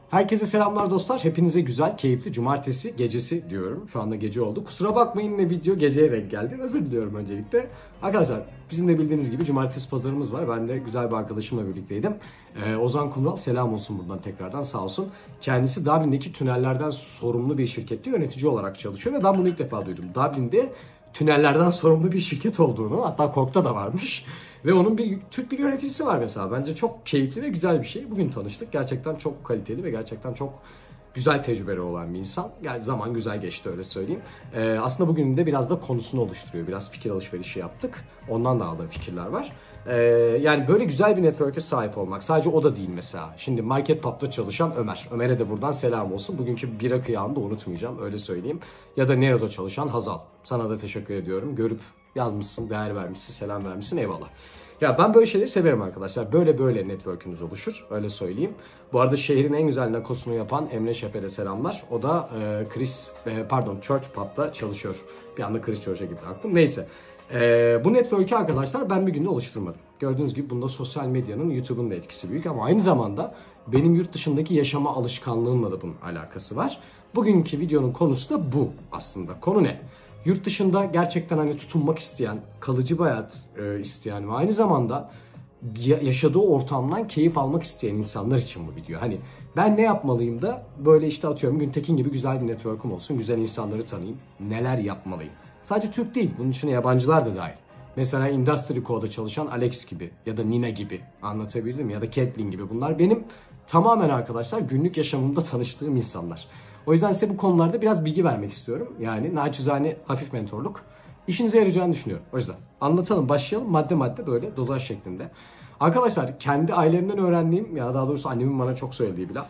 Herkese selamlar dostlar. Hepinize güzel, keyifli cumartesi gecesi diyorum. Şu anda gece oldu. Kusura bakmayın ne video geceye denk geldi. Özür diliyorum öncelikle. Arkadaşlar bizim de bildiğiniz gibi cumartesi pazarımız var. Ben de güzel bir arkadaşımla birlikteydim. Ozan Kumral selam olsun buradan tekrardan sağ olsun. Kendisi Dublin'deki tünellerden sorumlu bir şirkette yönetici olarak çalışıyor ve ben bunu ilk defa duydum. Dublin'de tünellerden sorumlu bir şirket olduğunu, hatta Kork'ta da varmış. Ve onun Türk bir yöneticisi var mesela. Bence çok keyifli ve güzel bir şey. Bugün tanıştık. Gerçekten çok kaliteli ve gerçekten çok güzel tecrübeli olan bir insan. Yani zaman güzel geçti öyle söyleyeyim. Aslında bugün de biraz da konusunu oluşturuyor. Biraz fikir alışverişi yaptık. Ondan da aldığım fikirler var. Yani böyle güzel bir network'e sahip olmak. Sadece o da değil mesela. Şimdi Market Pub'da çalışan Ömer. Ömer'e de buradan selam olsun. Bugünkü bira kıyağını da unutmayacağım. Öyle söyleyeyim. Ya da Nero'da çalışan Hazal. Sana da teşekkür ediyorum. Görüp yazmışsın, değer vermişsin, selam vermişsin. Eyvallah. Ya ben böyle şeyleri severim arkadaşlar. Böyle network'ünüz oluşur. Öyle söyleyeyim. Bu arada şehrin en güzel nakosunu yapan Emre Şef'e de selamlar. O da Church Pub'da çalışıyor. Bir anda Chris Church'a gitti aklım. Neyse. Bu network'ü arkadaşlar ben bir günde oluşturmadım. Gördüğünüz gibi bunda sosyal medyanın, YouTube'un da etkisi büyük ama aynı zamanda benim yurt dışındaki yaşama alışkanlığımla da bunun alakası var. Bugünkü videonun konusu da bu aslında. Konu ne? Yurt dışında gerçekten hani tutunmak isteyen, kalıcı bir hayat isteyen ve aynı zamanda yaşadığı ortamdan keyif almak isteyen insanlar için bu video. Hani ben ne yapmalıyım da böyle işte atıyorum Güntekin gibi güzel bir network'um olsun, güzel insanları tanıyayım, neler yapmalıyım. Sadece Türk değil, bunun içine yabancılar da dahil. Mesela Industry Co'da çalışan Alex gibi ya da Nina gibi, anlatabildim mi? Ya da Caitlyn gibi, bunlar benim tamamen arkadaşlar günlük yaşamımda tanıştığım insanlar. O yüzden size bu konularda biraz bilgi vermek istiyorum. Yani naçizane hafif mentorluk işinize yarayacağını düşünüyorum. O yüzden anlatalım, başlayalım madde madde böyle dozaj şeklinde. Arkadaşlar kendi ailemden öğrendiğim, ya daha doğrusu annemin bana çok söylediği bir laf.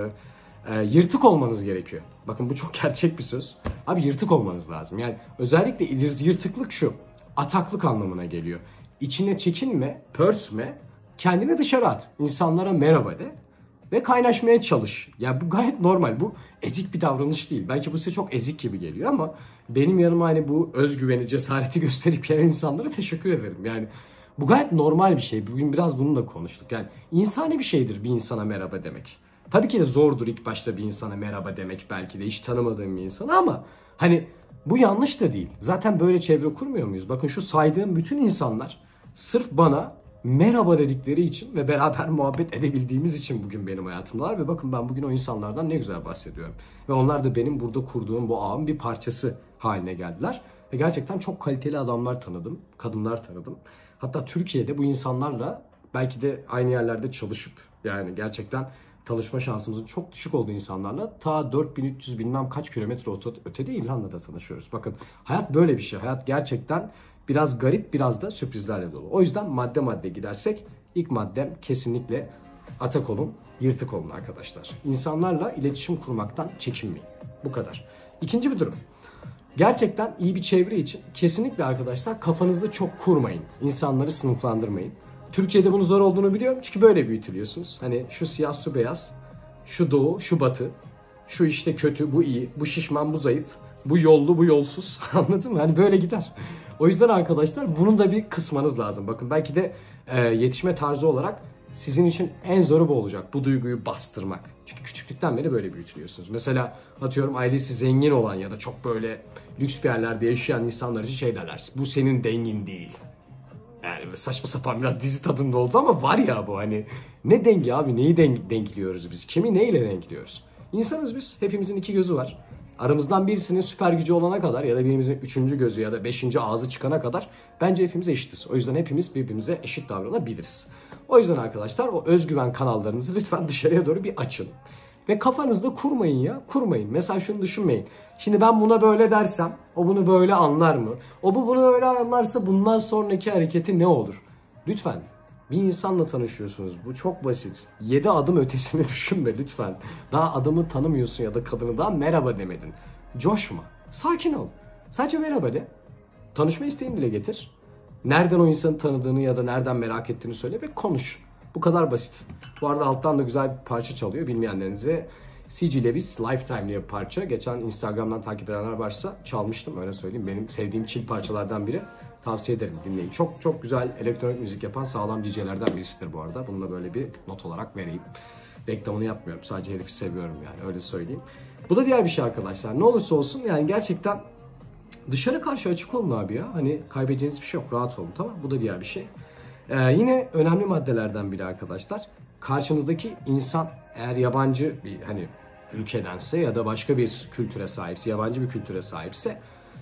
Yırtık olmanız gerekiyor. Bakın bu çok gerçek bir söz. Abi yırtık olmanız lazım. Yani özellikle yırtıklık şu. Ataklık anlamına geliyor. İçine çekinme, pörsme, kendini dışarı at. İnsanlara merhaba de. Ve kaynaşmaya çalış. Yani bu gayet normal. Bu ezik bir davranış değil. Belki bu size çok ezik gibi geliyor ama benim yanıma hani bu özgüveni, cesareti gösterip gelen insanlara teşekkür ederim. Yani bu gayet normal bir şey. Bugün biraz bununla konuştuk. Yani insani bir şeydir bir insana merhaba demek. Tabii ki de zordur ilk başta bir insana merhaba demek, belki de hiç tanımadığım bir insana, ama hani bu yanlış da değil. Zaten böyle çevre kurmuyor muyuz? Bakın şu saydığım bütün insanlar sırf bana merhaba dedikleri için ve beraber muhabbet edebildiğimiz için bugün benim hayatımdalar ve bakın ben bugün o insanlardan ne güzel bahsediyorum. Ve onlar da benim burada kurduğum bu ağın bir parçası haline geldiler. Ve gerçekten çok kaliteli adamlar tanıdım, kadınlar tanıdım. Hatta Türkiye'de bu insanlarla belki de aynı yerlerde çalışıp yani gerçekten tanışma şansımızın çok düşük olduğu insanlarla ta 4300 bilmem kaç kilometre ötede İrlanda'da tanışıyoruz. Bakın hayat böyle bir şey. Hayat gerçekten biraz garip, biraz da sürprizlerle dolu. O yüzden madde madde gidersek ilk maddem kesinlikle atak olun, yırtık olun arkadaşlar. İnsanlarla iletişim kurmaktan çekinmeyin. Bu kadar. İkinci bir durum. Gerçekten iyi bir çevre için kesinlikle arkadaşlar kafanızda çok kurmayın. İnsanları sınıflandırmayın. Türkiye'de bunun zor olduğunu biliyorum çünkü böyle büyütülüyorsunuz. Hani şu siyah, şu beyaz, şu doğu, şu batı, şu işte kötü, bu iyi, bu şişman, bu zayıf, bu yollu, bu yolsuz. Anladın mı? Hani böyle gider. O yüzden arkadaşlar bunun da bir kısmanız lazım. Bakın belki de yetişme tarzı olarak sizin için en zoru bu olacak. Bu duyguyu bastırmak. Çünkü küçüklükten beri böyle büyütülüyorsunuz. Mesela atıyorum ailesi zengin olan ya da çok böyle lüks bir yerlerde yaşayan insanlar için şey derler. Bu senin dengin değil. Yani saçma sapan biraz dizi tadında oldu ama var ya bu hani. Ne dengi abi? Neyi denkliyoruz biz? Kimi neyle denkliyoruz? İnsanız biz. Hepimizin iki gözü var. Aramızdan birisinin süper gücü olana kadar ya da birimizin üçüncü gözü ya da beşinci ağzı çıkana kadar bence hepimiz eşitiz. O yüzden hepimiz birbirimize eşit davranabiliriz. O yüzden arkadaşlar o özgüven kanallarınızı lütfen dışarıya doğru bir açın. Ve kafanızda kurmayın ya. Kurmayın. Mesela şunu düşünmeyin. Şimdi ben buna böyle dersem o bunu böyle anlar mı? O bunu öyle anlarsa bundan sonraki hareketi ne olur? Lütfen. Bir insanla tanışıyorsunuz. Bu çok basit. 7 adım ötesini düşünme lütfen. Daha adamı tanımıyorsun ya da kadını daha merhaba demedin. Coşma. Sakin ol. Sadece merhaba de. Tanışma isteğini dile getir. Nereden o insanı tanıdığını ya da nereden merak ettiğini söyle ve konuş. Bu kadar basit. Bu arada alttan da güzel bir parça çalıyor. Bilmeyenlerinize C.G. Lewis Lifetime diye bir parça. Geçen Instagram'dan takip edenler varsa çalmıştım, öyle söyleyeyim. Benim sevdiğim chill parçalardan biri. Tavsiye ederim, dinleyin. Çok çok güzel elektronik müzik yapan sağlam DJ'lerden birisidir bu arada. Bunu da böyle bir not olarak vereyim. Reklamını yapmıyorum. Sadece herifi seviyorum yani, öyle söyleyeyim. Bu da diğer bir şey arkadaşlar. Ne olursa olsun yani gerçekten dışarı karşı açık olun abi ya. Hani kaybedeceğiniz bir şey yok. Rahat olun, tamam. Bu da diğer bir şey. Yine önemli maddelerden biri arkadaşlar. Karşınızdaki insan eğer yabancı bir hani ülkedense ya da başka bir kültüre sahipse, yabancı bir kültüre sahipse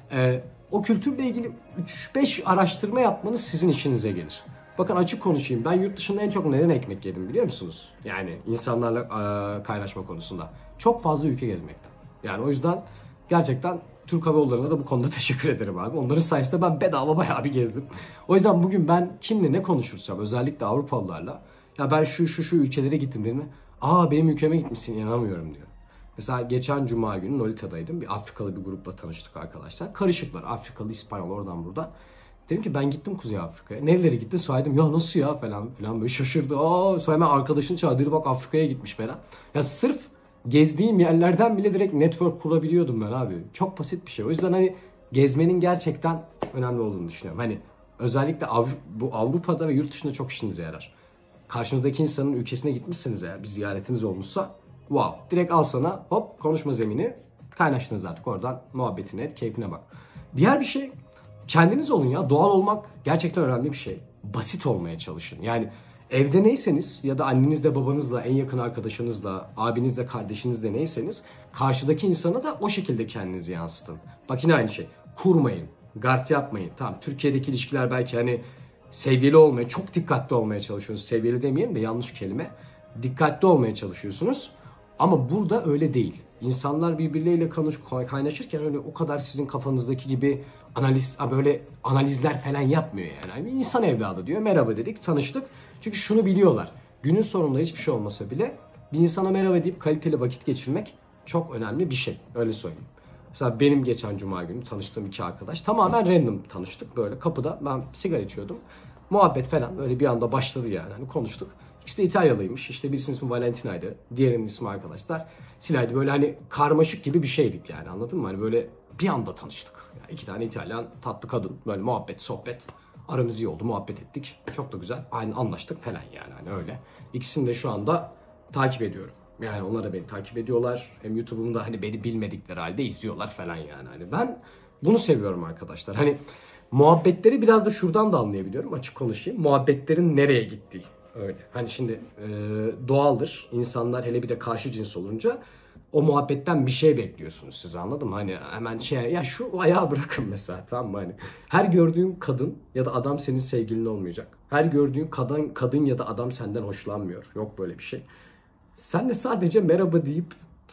o kültürle ilgili 3-5 araştırma yapmanız sizin işinize gelir. Bakın açık konuşayım. Ben yurt dışında en çok neden ekmek yedim biliyor musunuz? Yani insanlarla kaynaşma konusunda. Çok fazla ülke gezmekten. Yani o yüzden gerçekten Türk Hava Yolları'na da bu konuda teşekkür ederim abi. Onların sayesinde ben bedava bayağı bir gezdim. O yüzden bugün ben kimle ne konuşursam, özellikle Avrupalılarla, ya ben şu ülkelere gittim dediğimde, benim ülkeme gitmişsin, inanamıyorum diyor. Mesela geçen cuma günü Lolita'daydım. Bir Afrikalı bir grupla tanıştık arkadaşlar. Karışıklar. Afrikalı, İspanyol, oradan buradan. Dedim ki ben gittim Kuzey Afrika'ya. Nerelere gittin? Söyledim. Ya nasıl ya falan filan, böyle şaşırdı. Sonra hemen arkadaşını çağırdı. Bak Afrika'ya gitmiş falan. Ya sırf gezdiğim yerlerden bile direkt network kurabiliyordum ben abi. Çok basit bir şey. O yüzden hani gezmenin gerçekten önemli olduğunu düşünüyorum. Hani özellikle bu Avrupa'da ve yurt dışında çok işinize yarar. Karşınızdaki insanın ülkesine gitmişsiniz eğer, bir ziyaretiniz olmuşsa, wow, direkt al sana hop konuşma zemini, kaynaştınız artık oradan, muhabbetine et, keyfine bak. Diğer bir şey, kendiniz olun ya. Doğal olmak gerçekten önemli bir şey. Basit olmaya çalışın. Yani evde neyseniz ya da annenizle, babanızla, en yakın arkadaşınızla, abinizle, kardeşinizle neyseniz karşıdaki insana da o şekilde kendinizi yansıtın. Bak yine aynı şey. Kurmayın. Gard yapmayın. Tamam, Türkiye'deki ilişkiler belki hani seviyeli olmaya, çok dikkatli olmaya çalışıyorsunuz. Seviyeli demeyelim de, yanlış kelime. Dikkatli olmaya çalışıyorsunuz. Ama burada öyle değil. İnsanlar birbirleriyle kaynaşırken öyle o kadar sizin kafanızdaki gibi böyle analizler falan yapmıyor yani. Yani insan evladı diyor. Merhaba dedik, tanıştık. Çünkü şunu biliyorlar. Günün sonunda hiçbir şey olmasa bile bir insana merhaba deyip kaliteli vakit geçirmek çok önemli bir şey. Öyle söyleyeyim. Mesela benim geçen cuma günü tanıştığım iki arkadaş tamamen random tanıştık. Böyle kapıda ben sigara içiyordum. Muhabbet falan öyle bir anda başladı yani. Hani konuştuk. İkisi de İtalyalıymış. İşte birisinin ismi Valentina'ydı. Diğerinin ismi arkadaşlar Sila'ydı. Böyle hani karmaşık gibi bir şeydik yani, anladın mı? Hani böyle bir anda tanıştık. Yani iki tane İtalyan tatlı kadın. Böyle muhabbet, sohbet. Aramız iyi oldu, muhabbet ettik. Çok da güzel. Aynı anlaştık falan yani, hani öyle. İkisini de şu anda takip ediyorum. Yani onlar da beni takip ediyorlar. Hem YouTube'umda hani beni bilmedikleri halde izliyorlar falan yani. Hani ben bunu seviyorum arkadaşlar. Hani muhabbetleri biraz da şuradan da anlayabiliyorum, açık konuşayım. Muhabbetlerin nereye gittiği. Öyle. Hani şimdi doğaldır. İnsanlar hele bir de karşı cins olunca o muhabbetten bir şey bekliyorsunuz siz, anladın mı? Hani hemen ya şu ayağı bırakın mesela, tamam mı? Hani her gördüğün kadın ya da adam senin sevgilin olmayacak. Her gördüğün kadın ya da adam senden hoşlanmıyor. Yok böyle bir şey. Sen de sadece merhaba deyip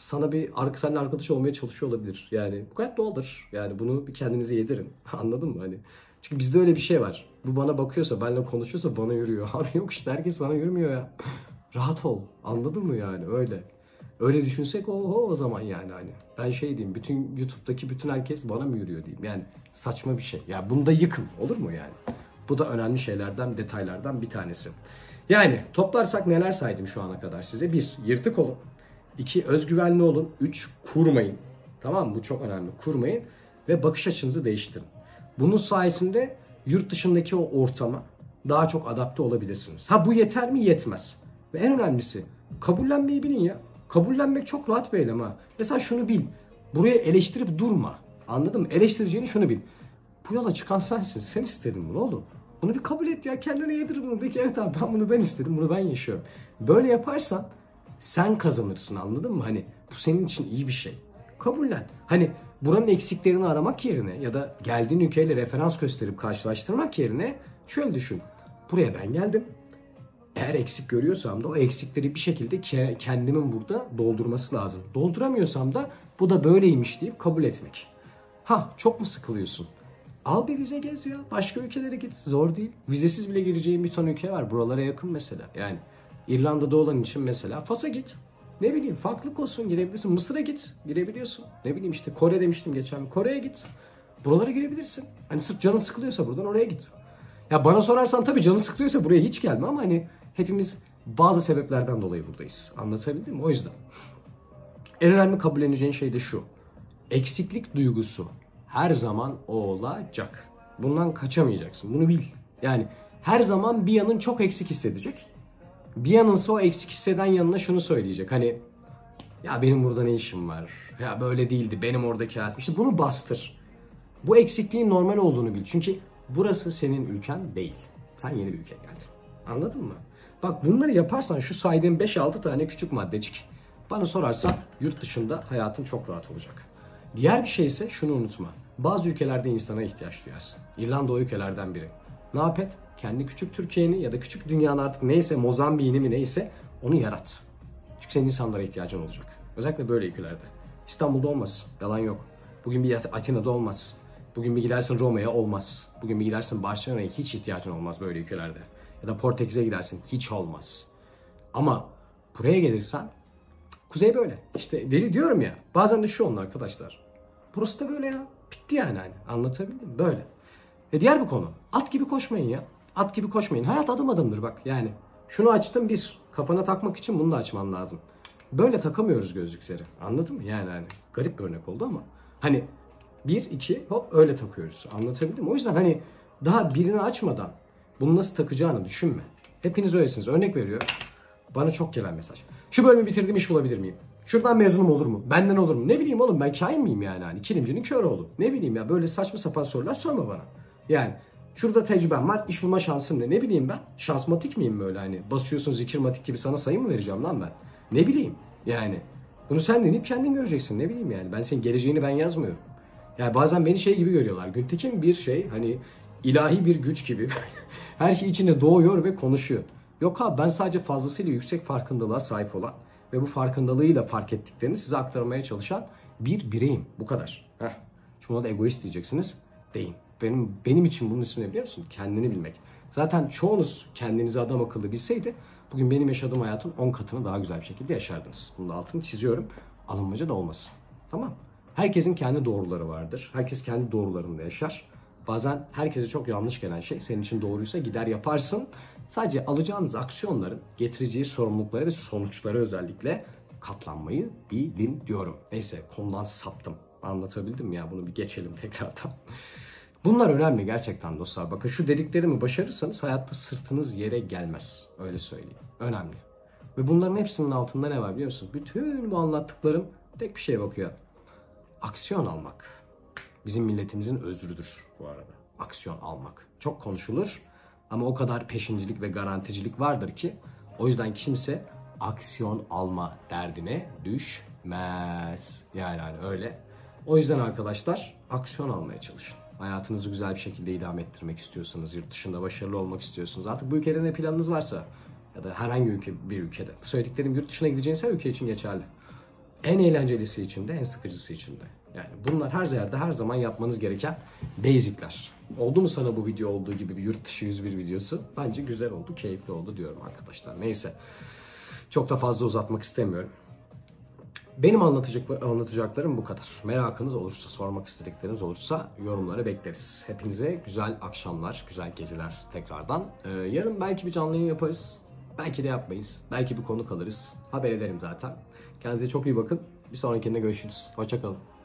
seninle arkadaş olmaya çalışıyor olabilir. Yani bu gayet doğaldır. Yani bunu bir kendinize yedirin. Anladın mı? Hani çünkü bizde öyle bir şey var. Bu bana bakıyorsa, benimle konuşuyorsa bana yürüyor. Abi yok işte, herkes sana yürümüyor ya. Rahat ol. Anladın mı yani? Öyle. Öyle düşünsek o zaman yani hani. Ben şey diyeyim, bütün YouTube'daki bütün herkes bana mı yürüyor diyeyim. Yani saçma bir şey. Ya bunu da yıkın. Olur mu yani? Bu da önemli şeylerden, detaylardan bir tanesi. Yani toplarsak neler saydım şu ana kadar size? 1. Yırtık olun. 2. Özgüvenli olun. 3. Kurmayın. Tamam mı? Bu çok önemli. Kurmayın ve bakış açınızı değiştirin. Bunun sayesinde yurt dışındaki o ortama daha çok adapte olabilirsiniz. Ha bu yeter mi? Yetmez. Ve en önemlisi kabullenmeyi bilin ya. Kabullenmek çok rahat bir eylem ha. Mesela şunu bil. Buraya eleştirip durma. Anladın mı? Eleştireceğini şunu bil. Bu yola çıkan sensin. Sen istedin bunu oğlum. Bunu bir kabul et ya. Kendine yedir bunu. De ki evet abi, ben istedim. Bunu ben yaşıyorum. Böyle yaparsan sen kazanırsın, anladın mı? Hani bu senin için iyi bir şey. Kabullen. Hani buranın eksiklerini aramak yerine ya da geldiğin ülkeyle referans gösterip karşılaştırmak yerine şöyle düşün. Buraya ben geldim. Eğer eksik görüyorsam da o eksikleri bir şekilde kendimin burada doldurması lazım. Dolduramıyorsam da bu da böyleymiş deyip kabul etmek. Ha çok mu sıkılıyorsun? Al bir vize, gez ya. Başka ülkelere git. Zor değil. Vizesiz bile gireceğin bir ton ülke var. Buralara yakın mesela. Yani İrlanda'da olan için mesela Fas'a git. Ne bileyim, farklılık olsun, girebilirsin. Mısır'a git, girebiliyorsun. Ne bileyim işte Kore demiştim geçen. Kore'ye git. Buralara girebilirsin. Hani sırf canın sıkılıyorsa buradan oraya git. Ya bana sorarsan tabii canın sıkılıyorsa buraya hiç gelme ama hani hepimiz bazı sebeplerden dolayı buradayız. Anlatabildim mi? O yüzden. En önemli kabulleneceğin şey de şu. Eksiklik duygusu her zaman olacak. Bundan kaçamayacaksın. Bunu bil. Yani her zaman bir yanın çok eksik hissedecek. Bir yanınsa o eksik hisseden yanına şunu söyleyecek. Hani ya benim burada ne işim var? Ya böyle değildi. Benim oradaki hayatım. İşte bunu bastır. Bu eksikliğin normal olduğunu bil. Çünkü burası senin ülken değil. Sen yeni bir ülkeye geldin. Anladın mı? Bak bunları yaparsan şu saydığım 5-6 tane küçük maddecik. Bana sorarsan yurt dışında hayatın çok rahat olacak. Diğer bir şey ise şunu unutma. Bazı ülkelerde insana ihtiyaç duyarsın. İrlanda o ülkelerden biri. Ne yap et? Kendi küçük Türkiye'ni ya da küçük dünyanın artık neyse, Mozambik'ini mi neyse onu yarat. Çünkü senin insanlara ihtiyacın olacak. Özellikle böyle ülkelerde. İstanbul'da olmaz. Yalan yok. Bugün bir Atina'da olmaz. Bugün bir gidersin Roma'ya olmaz. Bugün bir gidersin Barcelona'ya hiç ihtiyacın olmaz böyle ülkelerde. Ya da Portekiz'e gidersin hiç olmaz. Ama buraya gelirsen kuzey böyle. İşte deli diyorum ya. Bazen de şu onun arkadaşlar. Burası da böyle ya. Bitti yani hani. Anlatabildim mi? Böyle. Diğer bir konu. At gibi koşmayın ya. At gibi koşmayın. Hayat adım adımdır bak yani. Şunu açtım bir. Kafana takmak için bunu da açman lazım. Böyle takamıyoruz gözlükleri. Anladın mı? Yani hani garip bir örnek oldu ama. Hani bir, iki hop öyle takıyoruz. Anlatabildim mi? O yüzden hani daha birini açmadan bunu nasıl takacağını düşünme. Hepiniz öylesiniz. Örnek veriyorum. Bana çok gelen mesaj. Şu bölümü bitirdim iş bulabilir miyim? Şuradan mezunum olur mu? Benden olur mu? Ne bileyim oğlum ben kain miyim yani? Hani kilimcinin kör oğlu. Ne bileyim ya böyle saçma sapan sorular sorma bana. Yani şurada tecrübem var. İş bulma şansım ne? Ne bileyim ben? Şansmatik miyim böyle hani? Basıyorsun zikirmatik gibi sana sayı mı vereceğim lan ben? Ne bileyim yani. Bunu sen deneyip kendin göreceksin. Ne bileyim yani. Ben senin geleceğini ben yazmıyorum. Yani bazen beni şey gibi görüyorlar. Güntekin bir şey hani ilahi bir güç gibi. Her şey içinde doğuyor ve konuşuyor. Yok abi ben sadece fazlasıyla yüksek farkındalığa sahip olan ve bu farkındalığıyla fark ettiklerini size aktarmaya çalışan bir bireyim. Bu kadar. Şimdi ona da egoist diyeceksiniz. Değil. Benim için bunun ismi ne biliyor musun? Kendini bilmek. Zaten çoğunuz kendinizi adam akıllı bilseydi bugün benim yaşadığım hayatın 10 katını daha güzel bir şekilde yaşardınız. Bunun da altını çiziyorum. Alınmaca da olmasın. Tamam. Herkesin kendi doğruları vardır. Herkes kendi doğrularında yaşar. Bazen herkese çok yanlış gelen şey senin için doğruysa gider yaparsın. Sadece alacağınız aksiyonların getireceği sorumluluklara ve sonuçlara özellikle katlanmayı bilin diyorum. Neyse konudan saptım. Anlatabildim mi ya? Bunu bir geçelim tekrardan. Bunlar önemli gerçekten dostlar. Bakın şu dediklerimi başarırsanız hayatta sırtınız yere gelmez. Öyle söyleyeyim. Önemli. Ve bunların hepsinin altında ne var biliyor musunuz? Bütün bu anlattıklarım tek bir şeye bakıyor. Aksiyon almak. Bizim milletimizin özrüdür bu arada. Aksiyon almak. Çok konuşulur ama o kadar peşincilik ve garanticilik vardır ki o yüzden kimse aksiyon alma derdine düşmez. Yani öyle. O yüzden arkadaşlar aksiyon almaya çalışın. Hayatınızı güzel bir şekilde idame ettirmek istiyorsanız, yurt dışında başarılı olmak istiyorsunuz. Artık bu ülkede ne planınız varsa ya da herhangi bir ülkede. Bu söylediklerim yurt dışına gideceğiniz her ülke için geçerli. En eğlencelisi için de, en sıkıcısı için de. Yani bunlar her yerde her zaman yapmanız gereken basic'ler. Oldu mu sana bu video olduğu gibi bir yurt dışı 101 videosu? Bence güzel oldu, keyifli oldu diyorum arkadaşlar. Neyse. Çok da fazla uzatmak istemiyorum. Benim anlatacaklarım bu kadar. Merakınız olursa, sormak istedikleriniz olursa yorumlara bekleriz. Hepinize güzel akşamlar, güzel geceler tekrardan. Yarın belki bir canlı yayın yaparız. Belki de yapmayız. Belki bir konuk alırız. Haber ederim zaten. Kendinize çok iyi bakın. Bir sonrakinde görüşürüz. Hoşça kalın.